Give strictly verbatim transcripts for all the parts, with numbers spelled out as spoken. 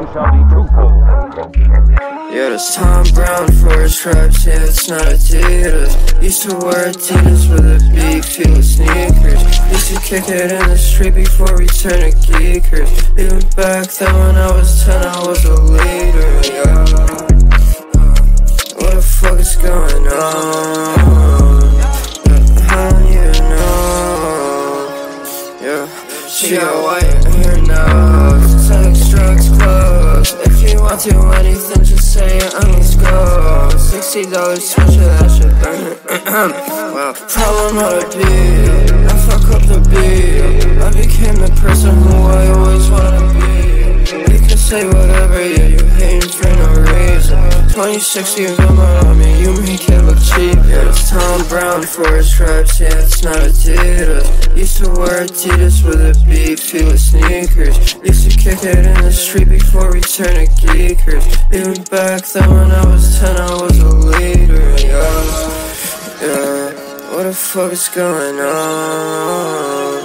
shall be truthful. Yeah, that's Tom Brown for his stripes, yeah, it's not Adidas. Used to wear Adidas with a big feel of sneakers. Used to kick it in the street before we turned to geekers. Even back then when I was ten, I was a leader, yeah. What the fuck is going on? Yeah, I don't even know. Yeah, she got white in her nose. Sex, drugs, clothes. If you want to do anything, just say it and let's go. Sixty dollars switch it, that shit burn. Well, problem on a beat. I fuck up the beat. I became the person who I always wanna be. You can say whatever, yeah, you hating for no reason. Twenty-six years old, but I mean, you make it look cheap. Yeah, it's Tom Brown for his stripes, yeah, it's not Adidas. Used to wear Adidas with a big feel of sneakers. Used to kick it in the street before we turned to geekers. Even back then when I was ten, I was a leader, yeah. Yeah, what the fuck is going on?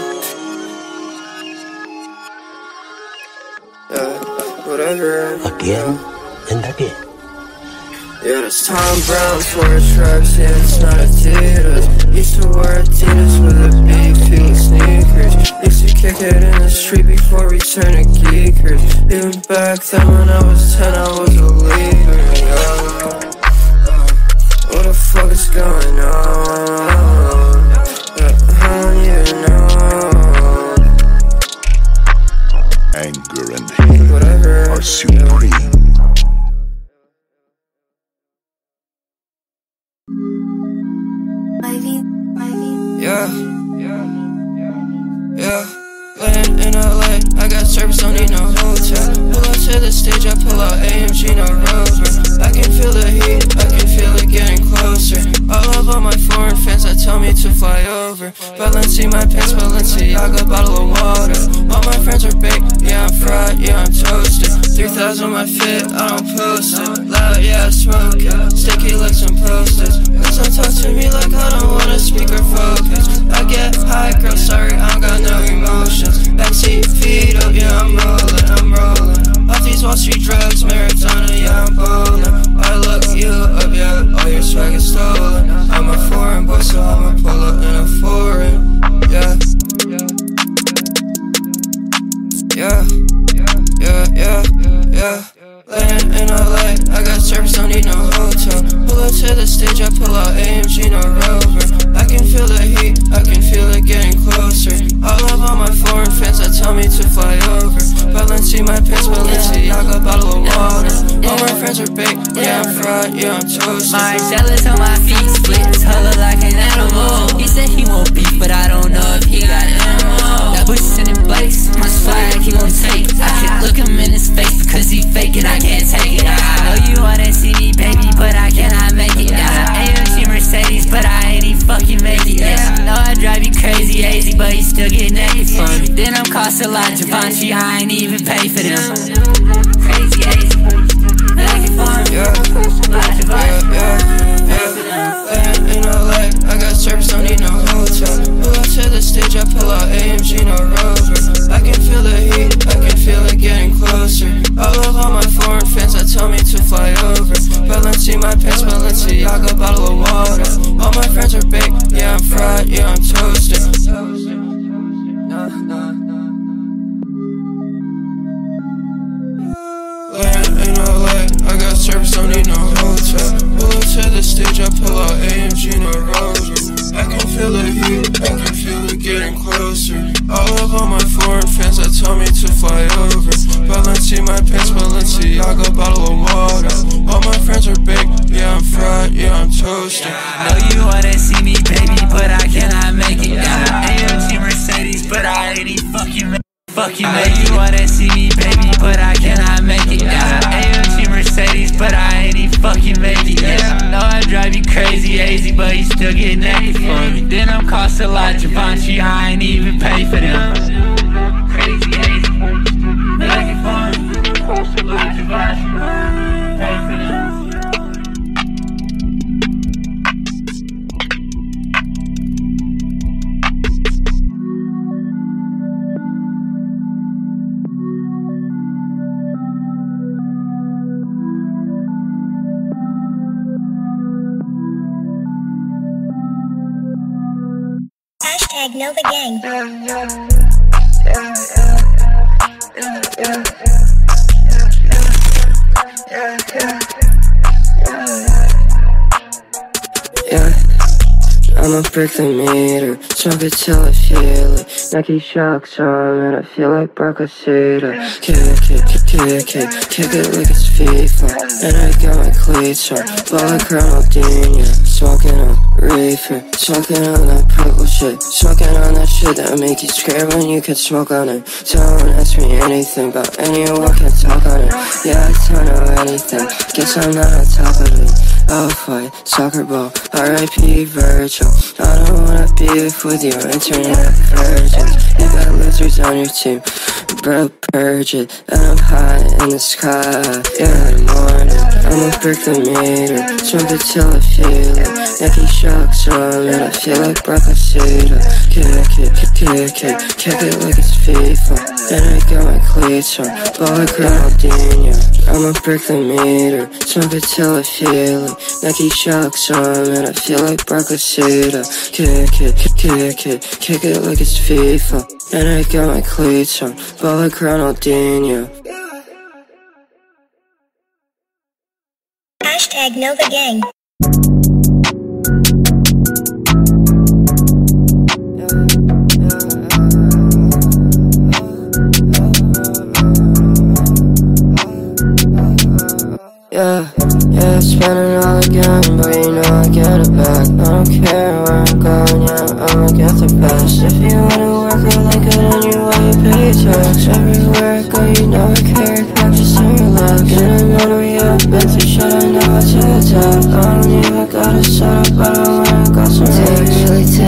Yeah, whatever. Again and again. Yeah, that's Tom Brown for his stripes, yeah, it's not Adidas. Used to wear Adidas with a big feel of sneakers. Used to kick it in the street before we turned to geekers. Even back then when I was ten, I was a leader, yeah. What the fuck is going on? Yeah, I don't even know. Anger and hate Whatever, are supreme. Yeah, yeah, yeah. Laying in L A, I got service, don't need no hotel. Pull up to the stage, I pull out A M G, no Rover. I can feel the heat, I can feel it getting closer. All of all my foreign fans that tell me to fly over. Balenci, my pants, Balenciaga, bottle of water. All my friends are baked, yeah I'm fried, yeah I'm toasted. Three thousand my fit, I don't post it. Loud, yeah I smoke it. Sticky like some posters. Please don't talk to me like I don't wanna speak or focus. I get high, girl, sorry, I don't got no emotions. Backseat, feet up, yeah I'm rolling, I'm rolling. Off these Wall Street drugs, Maradona, yeah I'm bowling. I look you up, yeah, all your swag is stolen. I'm a foreign boy, so I'ma pull up in a foreign, yeah. Yeah, yeah, yeah, yeah. Laying in L A, I got service, don't need no hotel. Pull up to the stage, I pull out A M G, no Rover. I can feel the heat, I can feel it getting closer. All of all my foreign fans that tell me to fly over. Balenci, my pants, Balenciaga, bottle of water. All my friends are baked, yeah I'm fried, yeah I'm toasted. Marcellus on my feet, splits color like an animal. He said he won't beef, but I don't know if he got ammo. Got bushes in the place, my swag he won't take. I can look him in his face because he fake it, I can't take it. I know you wanna see me, baby, but I cannot make it. Yeah, A M G Mercedes, but I ain't even fucking make it. Yeah, I know I drive you crazy, hazy, but you still get naked for me. Then I'm cost a lot, Givenchy, I ain't even pay for them. Crazy, hazy, naked for me. Yeah, yeah, yeah, yeah. Laying in L A, I got service, don't need no hotel. Pull up to the stage, I pull out A M G, no Rover. I can feel the heat, I can feel it getting closer. All of all my foreign fans that tell me to fly over. Balenci, my pants, Balenciaga, bottle of water. All my friends are baked, yeah I'm fried, yeah I'm toasted. Nah, nah, nah. Laying in L A, I got service, don't need no hotel. Pull up to the stage, I pull out A M G, no Rover. I can feel the heat, I can feel it getting closer. All of all my foreign fans that tell me to fly over. Balenci, my pants, Balenciaga, bottle of water. All my friends are baked, yeah I'm fried, yeah I'm toasted. Know you wanna see me, baby, but I cannot make it. Yeah, A M G Mercedes, but I ain't even fucking make it. Fucking make it. You wanna see me, baby, but I cannot make it. Yeah, A M G Mercedes, but I ain't even fucking make it. Yeah, I know I drive you crazy, hazy, but you still get naked for me. Then I'm cost a lot, Givenchy, I ain't even pay for them. Crazy, hazy, naked for me. Cost a lot, Givenchy, pay for them. Hashtag know the gang. Yeah, yeah, yeah, yeah, yeah, yeah, yeah, yeah, yeah, yeah, yeah. I'ma break the meter, chunk it till I feel it. Nike shocks on, and I feel like Barcasita. Kick it, kick it, kick it, kick it like it's FIFA. And I got my cleats on, ball like Ronaldinho. Smoking on reefer, smoking on that purple shit. Smoking on that shit that make you scared when you can smoke on it. Don't ask me anything about anyone, can talk on it. Yeah, I don't know anything, guess I'm not on top of it. I'll fight, soccer ball, R I P Virgil. I don't wanna beef with your internet virgins. You got lizards on your team, bro, purge it. And I'm high in the sky, yeah, in the morning. I'ma break the meter, jump it till I feel it. Nike shocks on, and I feel like Barcasita. Kick it, kick it, kick it like it's FIFA. And I got my cleats on, ball like Ronaldinho. I'ma break the meter, jump it till I feel it. Nike shocks on, and I feel like Barcasita. Kick it, kick it, kick it like it's FIFA. And I got my cleats on, ball like Ronaldinho. Hashtag know the gang. Yeah, yeah, spending all again, but you know I get it back. I don't care where I'm going, yeah, I'ma get the best. If you wanna work it like it, then you want your paychecks. Everywhere I go, you know I carry back, just to relax. Get a memory, yeah, been through shit, I know what to attack. I don't even gotta set up, but I wanna go some takes. Do you really do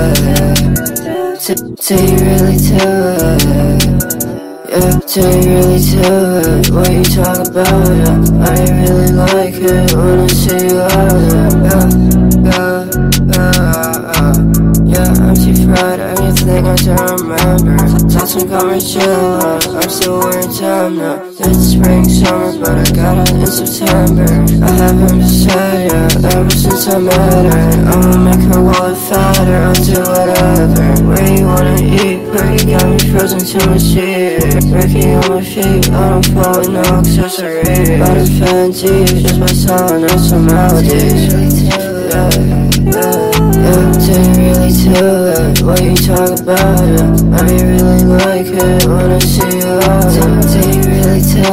it? Do you really do it? Yeah, do you really do it? What you talk about, yeah, I really like it when I see you out there. Yeah, yeah, yeah, yeah, yeah, I'm too fried, everything I don't remember. Thoughts and comments chill, I'm still wearing time now. It's spring, summer, but I got it in September. I haven't decided, yeah, ever since I met her. I'ma make her wallet fatter, I'll do whatever. Where you wanna eat, but you got me frozen to a sheet. Working on my feet, I don't fall with no accessories. Bought a Fendi, just my song, not some melodies. Yeah, yeah, yeah, do you really do it? What you talk about, yeah, I really like it when I see you out. Do, do you really do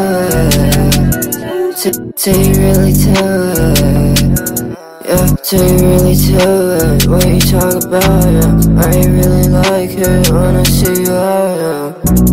it? Do, do you really do it? Yeah, do you really do it? What you talk about, yeah, I really like it when I see you out, yeah.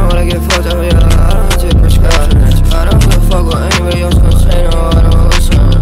Fuck what anybody else gon' say, no, I don't listen.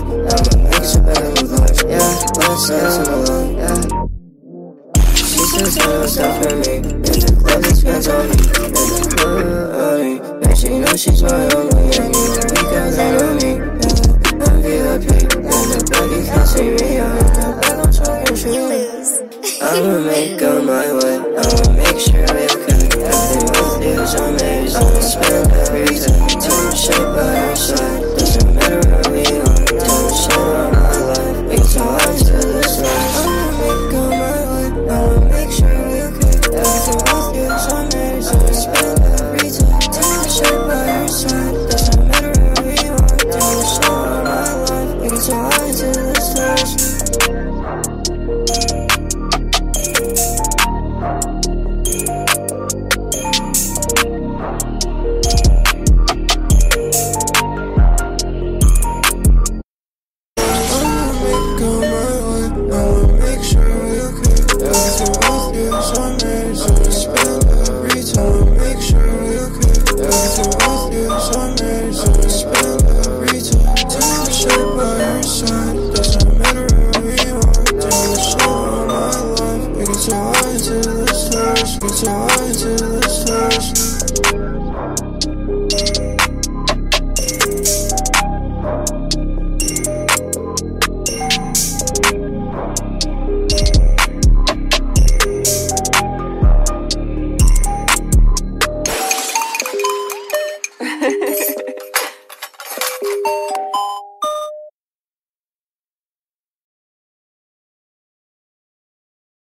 yeah.